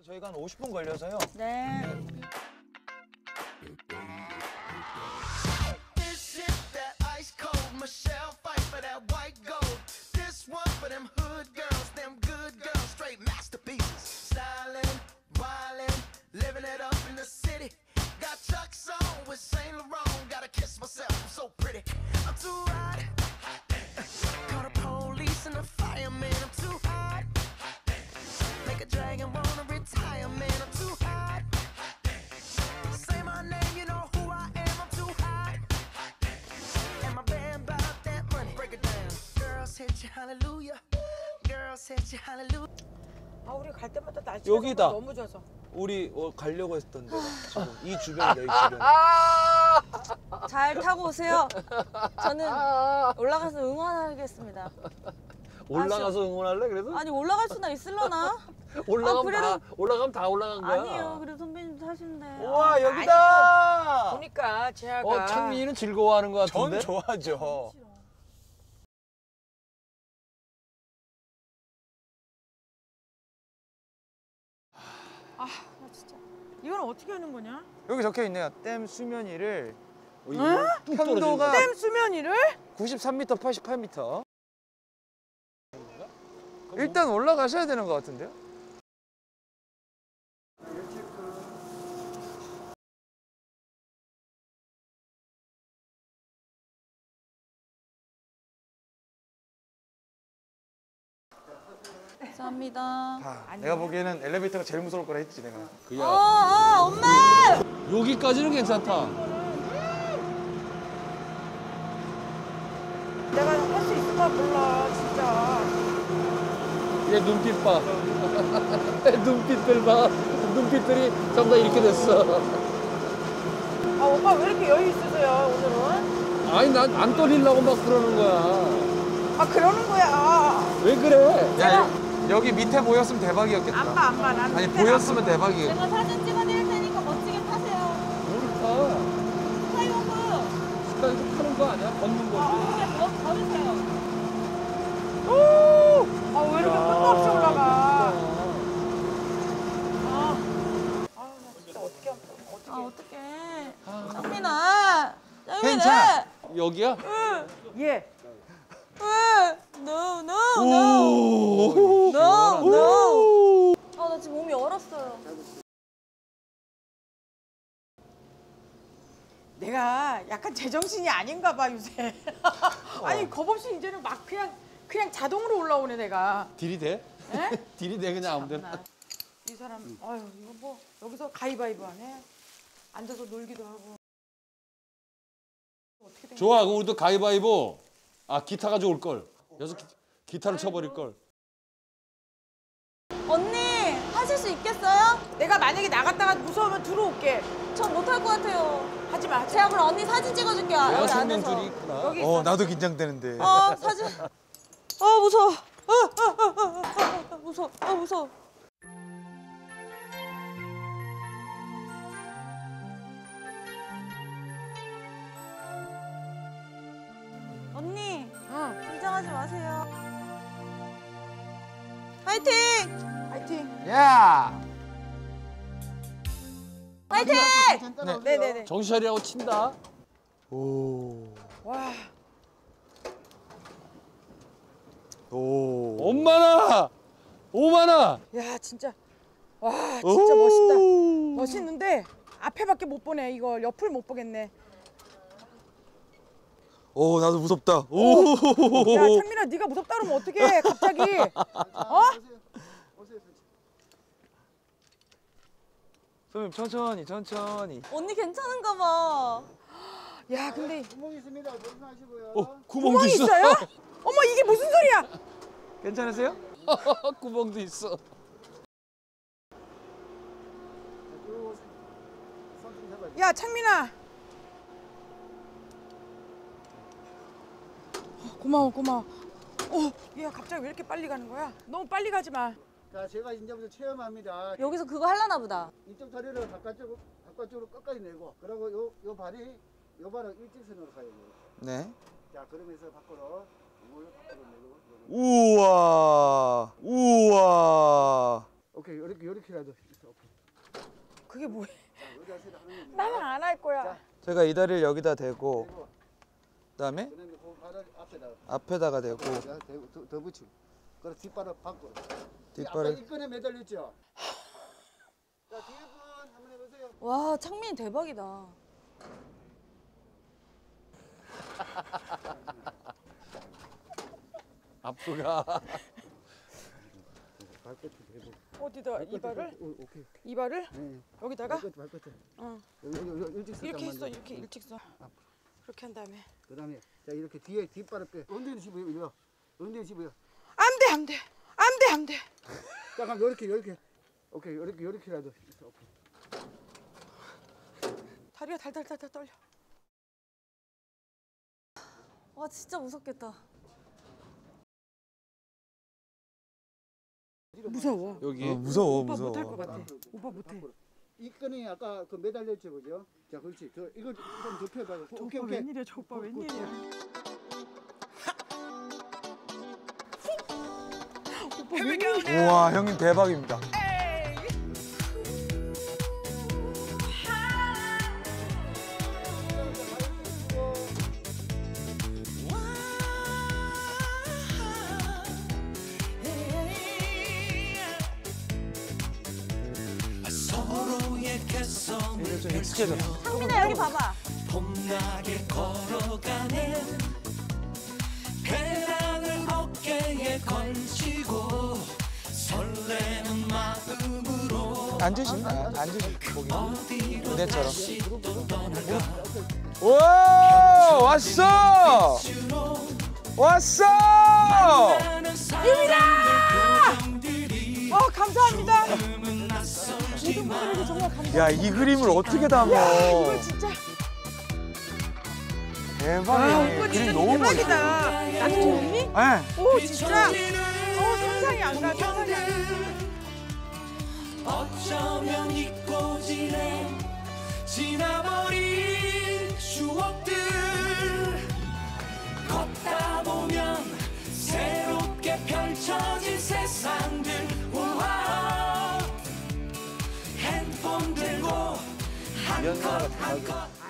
저희가 한 50분 걸려서요. 네. 아, 우리 갈 때마다 날씨가 여기다. 너무 좋아서. 우리 가려고 했던 데가 지금 이 주변이다, 이 주변. 잘 타고 오세요. 저는 올라가서 응원하겠습니다. 올라가서 응원할래? 그래도? 아니, 올라갈 수나 있을려나? 올라가면 그래도- 올라가면 다 올라간 거야. 아니에요. 그래도 선배님도 타시는데. 우와, 여기다. 보니까 재하가 창민이는 즐거워하는 것 전 같은데? 좋아하죠. 아, 나 진짜. 이건 어떻게 하는 거냐? 여기 적혀 있네요. 댐 수면 위를 편도가 댐 수면 위를? 93m, 88m. 일단 올라가셔야 되는 것 같은데요? 감사합니다. 아, 내가 보기에는 엘리베이터가 제일 무서울 거라 했지 내가. 엄마! 여기까지는 괜찮다. 내가 할 수 있을까 몰라, 진짜. 얘 눈빛 봐. 눈빛들 봐. 눈빛들이 전부 다 이렇게 됐어. 아, 오빠 왜 이렇게 여유 있으세요, 오늘은? 아니, 난 안 떨리려고 막 그러는 거야. 아, 그러는 거야. 왜 그래? 야, 여기 밑에 보였으면 대박이었겠다. 안 봐, 안 봐. 난 아니 밑에 보였으면 대박이겠다. 제가 사진 찍어드릴 테니까 멋지게 타세요. 뭘 타? 스카이워크. 스카이도 타는 거 아니야? 걷는 거지. 그냥 걸으세요. 아, 왜 이렇게 끝도 없이 올라가. 나 진짜 어떡해. 창민아. 괜찮아. 여기야? 예. No, no, 오. no, no. 아, 나 지금 몸이 얼었어요. 내가 약간 제정신이 아닌가 봐, 요새. 아니, 겁없이 이제는 막 그냥 자동으로 올라오네, 내가. 딜이 돼? 에? 딜이 돼, 그냥 아무 데나. 이 사람, 아유, 이거 뭐, 여기서 가위바위보 하네. 앉아서 놀기도 하고. 어떻게 된 좋아, 그럼 우리도 가위바위보. 아, 기타가 좋을 걸. 여기서 기타를 쳐버릴 걸. 언니, 하실 수 있겠어요? 내가 만약에 나갔다가 무서우면 들어올게. 전 못할 것 같아요. 하지 마. 제가 그럼 언니 사진 찍어줄게요. 내가 여기 생명줄이 안에서. 있구나. 여기 있어. 나도 긴장되는데. 사진. 무서워. 무서워. 무서워. 언니, 긴장하지 마세요. 화이팅! 화이팅! 야! 화이팅! 네네네. 정신 차리라고 친다. 오. 와, 오. 엄마나! 오마나! 야 진짜, 와 진짜 멋있다. 멋있는데 앞에밖에 못 보네. 이걸 옆을 못 보겠네. 오, 나도 무섭다. 오. 야 창민아, 네가 무섭다 그러면 어떡해? 갑자기. 선생님 천천히 천천히. 언니 괜찮은가 봐. 야 근데 구멍 있습니다. 조심하시고요. 구멍도 구멍이 있어. 있어요? 어머, 이게 무슨 소리야? 괜찮으세요? 구멍도 있어. 야 창민아. 고마워. 얘 갑자기 왜 이렇게 빨리 가는 거야? 너무 빨리 가지 마. 자, 제가 이제부터 체험합니다. 여기서 그거 하려나 보다. 이쪽 다리를 바깥쪽으로 끝까지 내고, 그리고 요 발이 요 발은 일직선으로 가야 돼요. 네. 자, 그러면서 밖으로 이걸 밖으로 내고. 우와. 우와. 오케이 요렇게라도. 오케이. 그게 뭐야? 요 자세로 하는 거. 나는 안 할 거야. 제가 이 다리를 여기다 대고 대고, 그다음에 그다음에 그 발을 앞에다가. 앞에다가 대고 자, 대고 더 붙이고. 그리고 뒷발을 밖으로. 아까 뒷발을 일근에 매달렸죠. 자 뒤에 분 한번 해보세요. 와, 창민이 대박이다. 앞으가. 발끝을 대고. 어디다 이발을? 오케이. 이발을? 네. 여기다가? 발끝을. 응. 여기 일직선. 이렇게 했어. 이렇게 일직선. 그렇게 한 다음에. 그다음에 자 이렇게 뒤에 뒷발을 빼. 엉덩이 집어요 이거. 엉덩이 집어요. 안 돼, 안 돼. 안 돼, 안 돼. 자 그럼 요렇게. 오케이 요렇게라도. 오케이. 다리가 달달달달 떨려. 와, 진짜 무섭겠다. 무서워. 여기 무서워 오빠 못할 것 무서워. 같아. 오빠 못해. 이 끈이 아까 그 매달렸죠 그죠? 자 그렇지. 저 이거 좀 좁혀봐요. 오케이 오빠 오케이. 웬일이야, 저 오빠 웬일이야. 오빠 웬일이야. 우와 형님 대박입니다. 이제 좀 익숙해져. 창민아, 여기 봐봐. 봄나게 걸어가는 배낭을 어깨에 걸치고 설레는 마음으로 앉으시면 앉으시 거기 무대처럼. 떠나가 오 왔어 왔어. 감사합니다. 은 낯설지만 모든 분들에게 정말 감사합니다. 야 이 그림을 어떻게 담어? 이거 진짜. 대박이야. 오빠 그림 진짜 너무 멋있어. 대박이다. 나도 좋니? 네. 오, 진짜. 상상이 안 가, 상상이 안 가. 어쩌면 잊고 지낸 지나버린 추억들 걷다 보면 새롭게 펼쳐진 세상들 우와 핸폰 들고 한 컷 한 컷